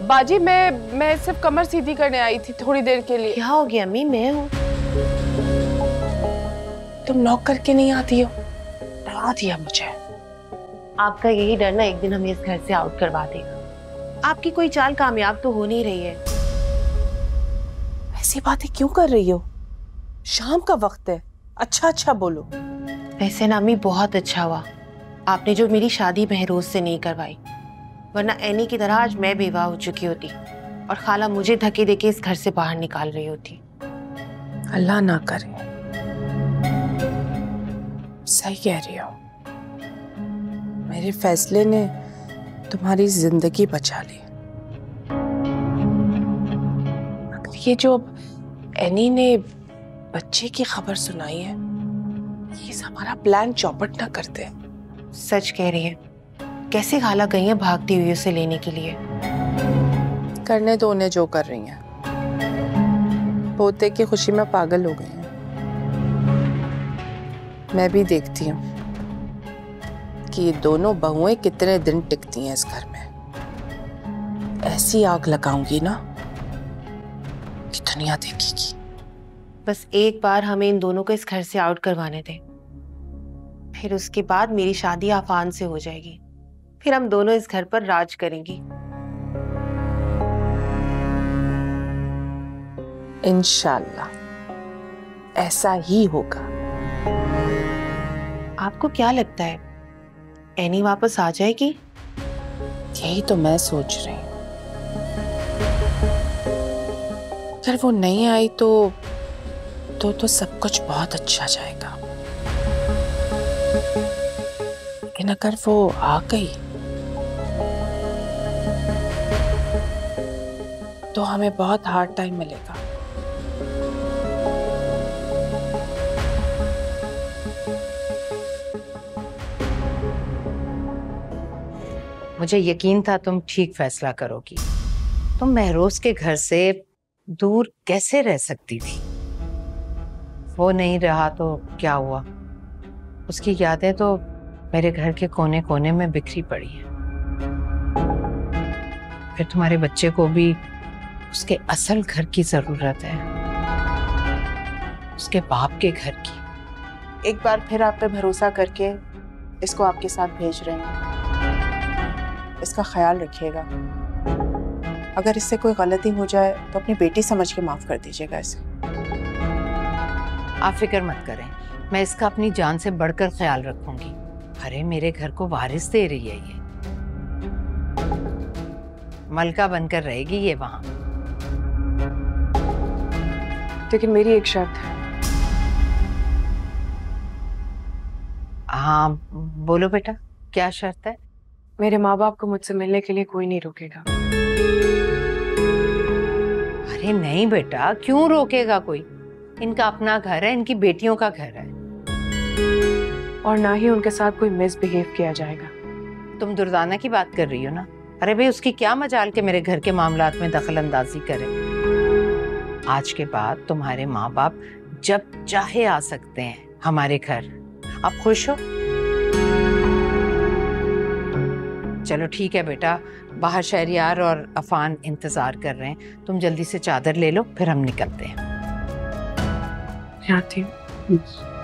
बाजी मैं सिर्फ कमर सीधी करने आई थी थोड़ी देर के लिए। क्या हो गया अम्मी? मैं हूँ। तुम नॉक करके नहीं आती हो? डरा दिया मुझे। आपका यही डर ना एक दिन हमें इस घर से आउट करवा देगा। आपकी कोई चाल कामयाब तो हो नहीं रही है। ऐसी बातें क्यों कर रही हो? शाम का वक्त है, अच्छा अच्छा बोलो। वैसे ना अम्मी बहुत अच्छा हुआ आपने जो मेरी शादी महरोज से नहीं करवाई, वरना एनी की तरह आज मैं बेवाह हो चुकी होती और खाला मुझे धक्के देके इस घर से बाहर निकाल रही होती। अल्लाह ना करे। सही कह रही हो, मेरे फैसले ने तुम्हारी जिंदगी बचा ली। मगर ये जो एनी ने बच्चे की खबर सुनाई है, ये हमारा प्लान चौपट ना करते। सच कह रही है। कैसे खाला गई है भागती हुई उसे लेने के लिए? करने दो उन्हें जो कर रही हैं। पोते की खुशी में पागल हो गई हैं। मैं भी देखती हूँ कि ये दोनों बहुएं कितने दिन टिकती हैं इस घर में। ऐसी आग लगाऊंगी ना कि दुनिया देखेगी। बस एक बार हमें इन दोनों को इस घर से आउट करवाने दें, फिर उसके बाद मेरी शादी आफान से हो जाएगी। फिर हम दोनों इस घर पर राज करेंगी। इंशाल्लाह ऐसा ही होगा। आपको क्या लगता है एनी वापस आ जाएगी? यही तो मैं सोच रही हूँ। अगर वो नहीं आई तो सब कुछ बहुत अच्छा जाएगा। लेकिन अगर वो आ गई तो हमें बहुत हार्ड टाइम मिलेगा। मुझे यकीन था तुम ठीक फैसला करोगी। तुम महरोज के घर से दूर कैसे रह सकती थी? वो नहीं रहा तो क्या हुआ? उसकी यादें तो मेरे घर के कोने कोने में बिखरी पड़ी हैं। फिर तुम्हारे बच्चे को भी उसके असल घर की जरूरत है, उसके बाप के घर की। एक बार फिर आप पे भरोसा करके इसको आपके साथ भेज रहे हैं। इसका ख्याल रखिएगा। अगर इससे कोई गलती हो जाए तो अपनी बेटी समझ के माफ कर दीजिएगा इसे। आप फिक्र मत करें, मैं इसका अपनी जान से बढ़कर ख्याल रखूंगी। अरे मेरे घर को वारिस दे रही है, ये मलका बनकर रहेगी ये वहां। लेकिन मेरी एक शर्त है। हाँ बोलो बेटा, क्या शर्त है? मेरे माँ बाप को मुझसे मिलने के लिए कोई नहीं रोकेगा। अरे नहीं बेटा, क्यों रोकेगा कोई? इनका अपना घर है, इनकी बेटियों का घर है। और ना ही उनके साथ कोई मिसबिहेव किया जाएगा। तुम दुर्दाना की बात कर रही हो ना? अरे भाई उसकी क्या मजाल के मेरे घर के मामलात में दखल अंदाजी करे। आज के बाद तुम्हारे माँ बाप जब चाहे आ सकते हैं हमारे घर। आप खुश हो? चलो ठीक है बेटा, बाहर शहरियार और अफान इंतजार कर रहे हैं। तुम जल्दी से चादर ले लो, फिर हम निकलते हैं। आती हूँ।